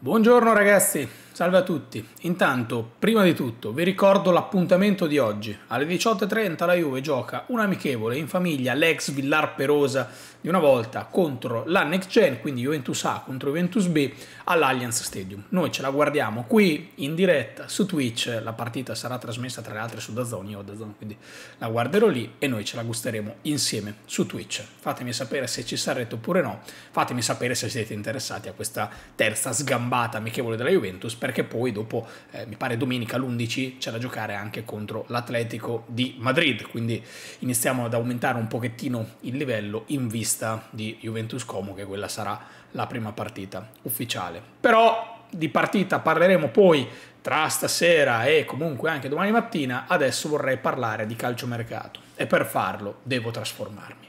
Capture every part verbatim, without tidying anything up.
Buongiorno ragazzi, salve a tutti. Intanto, prima di tutto, vi ricordo l'appuntamento di oggi. Alle diciotto e trenta la Juve gioca un amichevole in famiglia, l'ex Villar Perosa di una volta, contro la Next Gen, quindi Juventus A contro Juventus B, all'Allianz Stadium. Noi ce la guardiamo qui in diretta su Twitch, la partita sarà trasmessa tra le altre su DAZN, io ho DAZN, quindi la guarderò lì e noi ce la gusteremo insieme su Twitch. Fatemi sapere se ci sarete oppure no, fatemi sapere se siete interessati a questa terza sgambata amichevole della Juventus, perché poi dopo, eh, mi pare domenica l'undici, c'è da giocare anche contro l'Atletico di Madrid, quindi iniziamo ad aumentare un pochettino il livello in vista di Juventus Como, che quella sarà la prima partita ufficiale. Però di partita parleremo poi tra stasera e comunque anche domani mattina. Adesso vorrei parlare di calciomercato e per farlo devo trasformarmi.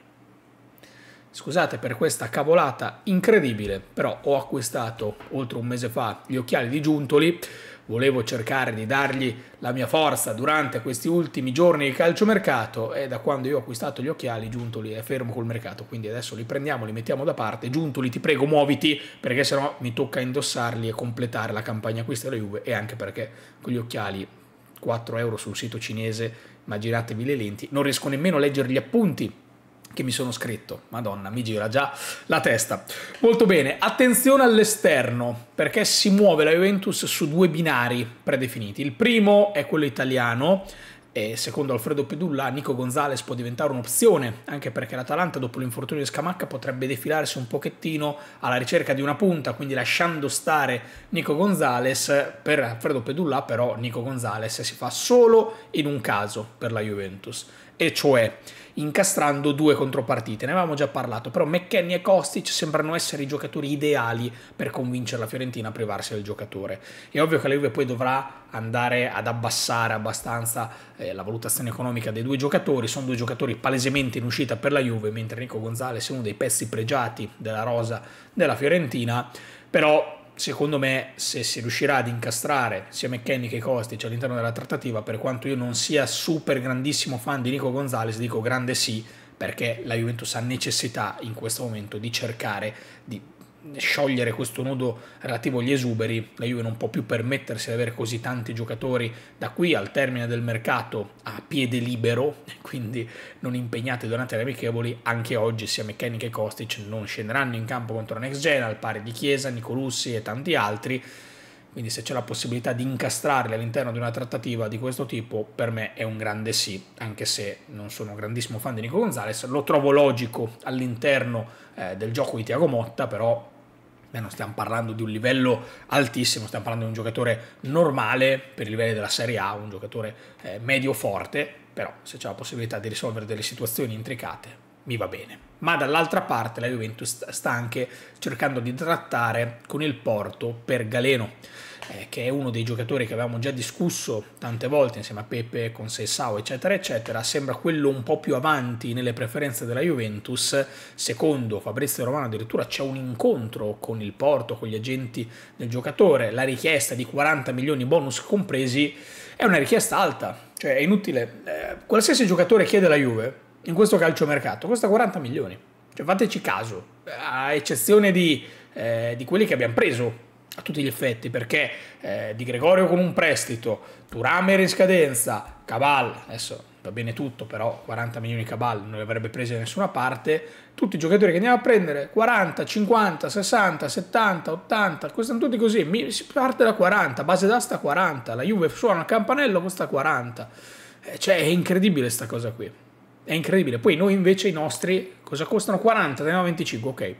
Scusate per questa cavolata incredibile, però ho acquistato oltre un mese fa gli occhiali di Giuntoli. Volevo cercare di dargli la mia forza durante questi ultimi giorni di calciomercato e da quando io ho acquistato gli occhiali Giuntoli è fermo col mercato, quindi adesso li prendiamo, li mettiamo da parte. Giuntoli, ti prego, muoviti, perché sennò mi tocca indossarli e completare la campagna acquisti della Juve, e anche perché con gli occhiali quattro euro sul sito cinese, immaginatevi le lenti, non riesco nemmeno a leggere gli appunti che mi sono scritto. Madonna, mi gira già la testa. Molto bene, attenzione all'esterno, perché si muove la Juventus su due binari predefiniti. Il primo è quello italiano, e secondo Alfredo Pedulla Nico Gonzalez può diventare un'opzione, anche perché l'Atalanta dopo l'infortunio di Scamacca potrebbe defilarsi un pochettino alla ricerca di una punta, quindi lasciando stare Nico Gonzalez. Per Alfredo Pedulla però Nico Gonzalez si fa solo in un caso per la Juventus, e cioè incastrando due contropartite. Ne avevamo già parlato, però McKennie e Kostic sembrano essere i giocatori ideali per convincere la Fiorentina a privarsi del giocatore. È ovvio che la Juve poi dovrà andare ad abbassare abbastanza eh, la valutazione economica dei due giocatori. Sono due giocatori palesemente in uscita per la Juve, mentre Nico Gonzalez è uno dei pezzi pregiati della rosa della Fiorentina. Però secondo me, se si riuscirà ad incastrare sia McKennie che Kostic all'interno della trattativa, per quanto io non sia super grandissimo fan di Nico Gonzalez, dico grande sì, perché la Juventus ha necessità in questo momento di cercare di sciogliere questo nodo relativo agli esuberi. La Juve non può più permettersi di avere così tanti giocatori da qui al termine del mercato a piede libero, quindi non impegnati durante le amichevoli. Anche oggi sia McKennie che Kostic non scenderanno in campo contro la Next Gen, al pari di Chiesa, Nicolussi e tanti altri. Quindi se c'è la possibilità di incastrarli all'interno di una trattativa di questo tipo, per me è un grande sì, anche se non sono un grandissimo fan di Nico Gonzalez. Lo trovo logico all'interno eh, del gioco di Thiago Motta, però beh, non stiamo parlando di un livello altissimo, stiamo parlando di un giocatore normale per i livelli della Serie A, un giocatore eh, medio forte, però se c'è la possibilità di risolvere delle situazioni intricate mi va bene. Ma dall'altra parte la Juventus sta anche cercando di trattare con il Porto per Galeno, eh, che è uno dei giocatori che avevamo già discusso tante volte insieme a Pepe, con Seisao eccetera eccetera. Sembra quello un po' più avanti nelle preferenze della Juventus. Secondo Fabrizio Romano addirittura c'è un incontro con il Porto, con gli agenti del giocatore. La richiesta di quaranta milioni bonus compresi è una richiesta alta, cioè è inutile, eh, qualsiasi giocatore chiede la Juve in questo calciomercato costa quaranta milioni, cioè fateci caso, a eccezione di, eh, di quelli che abbiamo preso a tutti gli effetti, perché eh, Di Gregorio con un prestito, Thuram era in scadenza, Cabal, adesso va bene tutto, però quaranta milioni Cabal non li avrebbe presi da nessuna parte. Tutti i giocatori che andiamo a prendere quaranta, cinquanta, sessanta, settanta, ottanta, costano tutti così, si parte da quaranta, base d'asta quaranta, la Juve suona il campanello, costa quaranta, eh, cioè è incredibile sta cosa qui. È incredibile. Poi noi invece i nostri cosa costano? quaranta, ne venticinque, ok.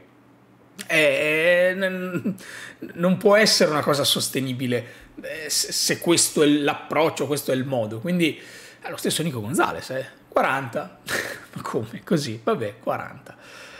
Eh, non può essere una cosa sostenibile eh, se questo è l'approccio, questo è il modo. Quindi è lo stesso Nico Gonzalez, eh? quaranta. Ma come? Così? Vabbè, quaranta.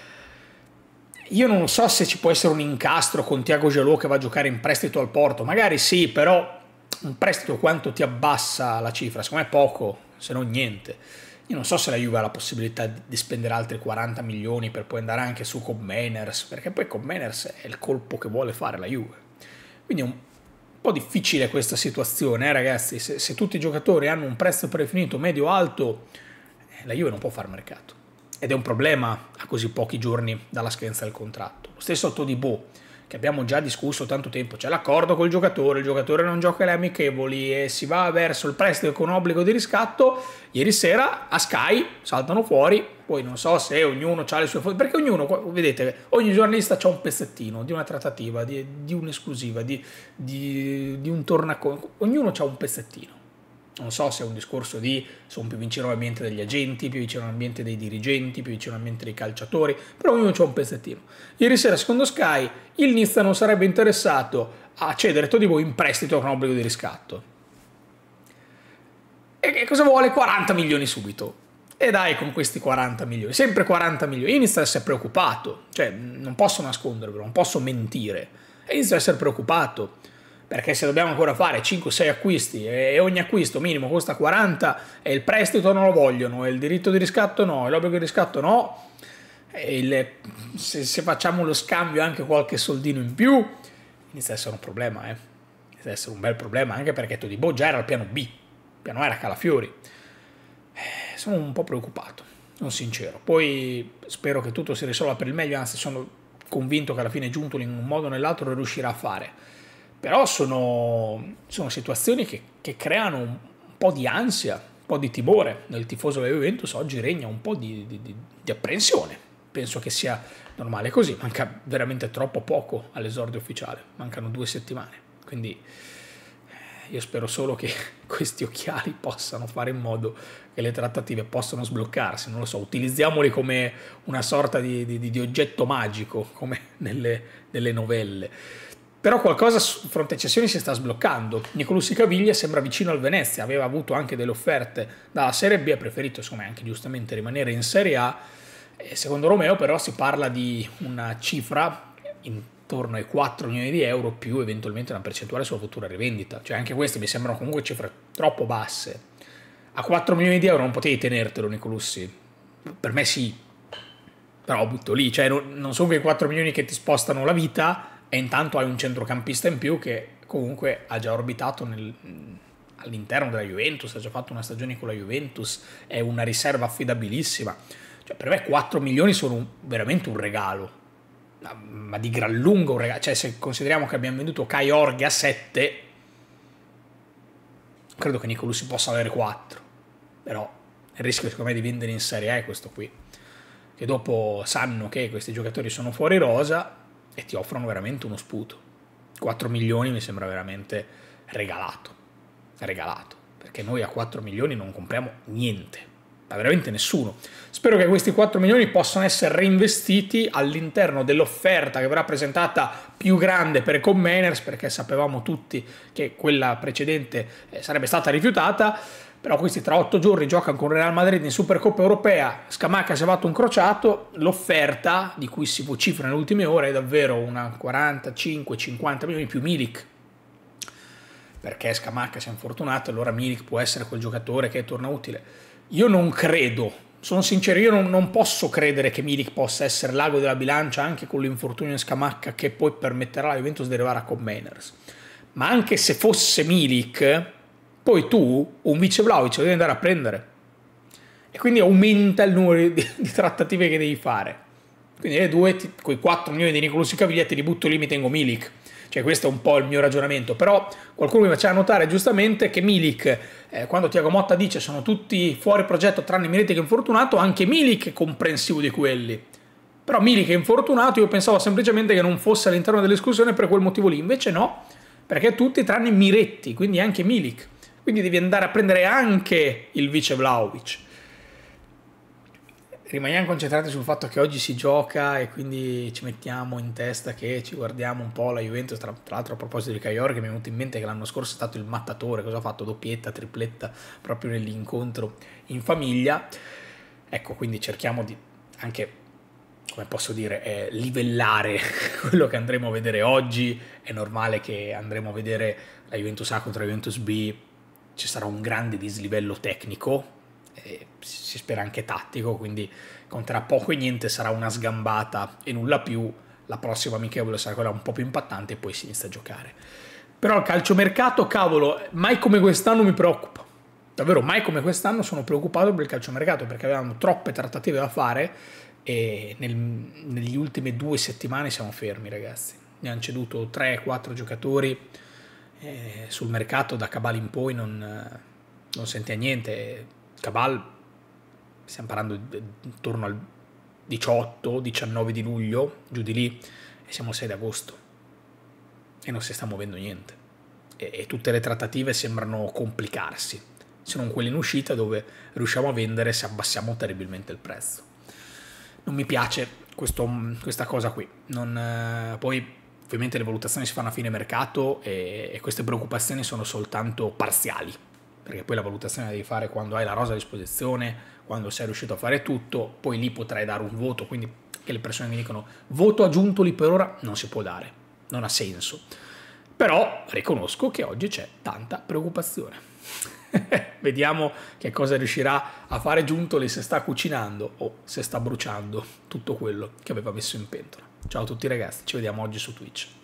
Io non so se ci può essere un incastro con Thiago Gelò che va a giocare in prestito al Porto. Magari sì, però un prestito quanto ti abbassa la cifra? Secondo me poco, se non niente. Io non so se la Juve ha la possibilità di spendere altri quaranta milioni per poi andare anche su Kob Meiners, perché poi Kob Meiners è il colpo che vuole fare la Juve. Quindi è un po' difficile questa situazione, eh, ragazzi. Se, se tutti i giocatori hanno un prezzo predefinito medio-alto, eh, la Juve non può fare mercato. Ed è un problema a così pochi giorni dalla scadenza del contratto. Lo stesso Todibo. che abbiamo già discusso tanto tempo, c'è l'accordo col giocatore, il giocatore non gioca le amichevoli e si va verso il prestito con obbligo di riscatto. Ieri sera a Sky saltano fuori, poi non so se ognuno ha le sue fonti, perché ognuno, vedete, ogni giornalista ha un pezzettino di una trattativa, di, di un'esclusiva, di, di, di un tornaconto, ognuno ha un pezzettino. Non so se è un discorso di sono più vicino all'ambiente degli agenti, più vicino all'ambiente dei dirigenti, più vicino all'ambiente dei calciatori, però ognuno c'ha un pezzettino. Ieri sera, secondo Sky, il Nizza non sarebbe interessato a cedere Todibo in prestito con obbligo di riscatto. E che cosa vuole? quaranta milioni subito. E dai, con questi quaranta milioni, sempre quaranta milioni, inizia a essere preoccupato, cioè non posso nascondervelo, non posso mentire, e inizia a essere preoccupato. Perché se dobbiamo ancora fare cinque sei acquisti e ogni acquisto minimo costa quaranta e il prestito non lo vogliono, e il diritto di riscatto no, e l'obbligo di riscatto no, e il, se, se facciamo lo scambio anche qualche soldino in più, inizia ad essere un problema, eh. Inizia ad essere un bel problema, anche perché Todibo già era al piano B, il piano A era Calafiori. Eh, sono un po' preoccupato, sono sincero. Poi spero che tutto si risolva per il meglio, anzi sono convinto che alla fine Giuntoli in un modo o nell'altro lo riuscirà a fare. Però sono, sono situazioni che, che creano un po' di ansia, un po' di timore nel tifoso della Juventus. Oggi regna un po' di, di, di apprensione. Penso che sia normale così. Manca veramente troppo poco all'esordio ufficiale. Mancano due settimane. Quindi io spero solo che questi occhiali possano fare in modo che le trattative possano sbloccarsi. Non lo so, utilizziamoli come una sorta di, di, di oggetto magico, come nelle, nelle novelle. Però qualcosa su fronte cessioni si sta sbloccando. Nicolussi Caviglia sembra vicino al Venezia, aveva avuto anche delle offerte dalla Serie B, ha preferito insomma anche giustamente rimanere in Serie A. E secondo Romeo però si parla di una cifra intorno ai quattro milioni di euro più eventualmente una percentuale sulla futura rivendita. Cioè anche queste mi sembrano comunque cifre troppo basse. A quattro milioni di euro non potevi tenertelo Nicolussi? Per me sì, però butto lì. Cioè non sono quei quattro milioni che ti spostano la vita. E intanto hai un centrocampista in più che comunque ha già orbitato all'interno della Juventus, ha già fatto una stagione con la Juventus, è una riserva affidabilissima. Cioè, per me quattro milioni sono un, veramente un regalo, ma, ma di gran lunga un regalo. Cioè, se consideriamo che abbiamo venduto Kai Orghe a sette, credo che Nicolussi possa avere quattro. Però il rischio secondo me di vendere in Serie A è questo qui, che dopo sanno che questi giocatori sono fuori rosa e ti offrono veramente uno sputo. quattro milioni mi sembra veramente regalato, regalato, perché noi a quattro milioni non compriamo niente, ma veramente nessuno. Spero che questi quattro milioni possano essere reinvestiti all'interno dell'offerta che verrà presentata più grande per Koeman, perché sapevamo tutti che quella precedente sarebbe stata rifiutata. Però questi tra otto giorni giocano con Real Madrid in Supercoppa Europea, Scamacca si è fatto un crociato, l'offerta di cui si vocifera nelle ultime ore è davvero una quarantacinque cinquanta milioni più Milik, perché Scamacca si è infortunato, allora Milik può essere quel giocatore che torna utile. Io non credo, sono sincero, io non, non posso credere che Milik possa essere l'ago della bilancia anche con l'infortunio di Scamacca che poi permetterà alla Juventus di arrivare a Koeman. Ma anche se fosse Milik, poi tu un vice Vlahovic lo devi andare a prendere e quindi aumenta il numero di, di trattative che devi fare. Quindi le due, quei quattro milioni di Nicolussi Caviglia te li butto lì, mi tengo Milik. Cioè questo è un po' il mio ragionamento. Però qualcuno mi faceva notare giustamente che Milik, eh, quando Thiago Motta dice sono tutti fuori progetto tranne Miretti che è infortunato, anche Milik è comprensivo di quelli. Però Milik è infortunato, io pensavo semplicemente che non fosse all'interno dell'esclusione per quel motivo lì. Invece no, perché tutti tranne Miretti, quindi anche Milik. Quindi devi andare a prendere anche il vice Vlahovic. Rimaniamo concentrati sul fatto che oggi si gioca e quindi ci mettiamo in testa che ci guardiamo un po' la Juventus. Tra, tra l'altro a proposito di Kai Orghe mi è venuto in mente che l'anno scorso è stato il mattatore, cosa ha fatto? Doppietta, tripletta proprio nell'incontro in famiglia. Ecco, quindi cerchiamo di anche, come posso dire, eh, livellare quello che andremo a vedere oggi. È normale che andremo a vedere la Juventus A contro la Juventus B, ci sarà un grande dislivello tecnico, eh, si spera anche tattico, quindi conterà poco e niente, sarà una sgambata e nulla più. La prossima amichevole sarà quella un po' più impattante e poi si inizia a giocare. Però il calciomercato, cavolo, mai come quest'anno mi preoccupa. Davvero, mai come quest'anno sono preoccupato per il calciomercato, perché avevamo troppe trattative da fare e nel, negli ultime due settimane siamo fermi, ragazzi. ne hanno ceduto tre quattro giocatori, eh, sul mercato da Cabal in poi non, non sentia niente. Cabal, stiamo parlando di, intorno al diciotto diciannove di luglio, giù di lì, e siamo al sei di agosto e non si sta muovendo niente, e, e tutte le trattative sembrano complicarsi, se non quelle in uscita dove riusciamo a vendere se abbassiamo terribilmente il prezzo. Non mi piace questo, questa cosa qui. Non, eh, poi ovviamente le valutazioni si fanno a fine mercato e, e queste preoccupazioni sono soltanto parziali, perché poi la valutazione la devi fare quando hai la rosa a disposizione, quando sei riuscito a fare tutto, poi lì potrai dare un voto. Quindi che le persone mi dicono voto aggiunto lì per ora, non si può dare, non ha senso. Però riconosco che oggi c'è tanta preoccupazione. Vediamo che cosa riuscirà a fare Giuntoli, se sta cucinando o se sta bruciando tutto quello che aveva messo in pentola. Ciao a tutti ragazzi, ci vediamo oggi su Twitch.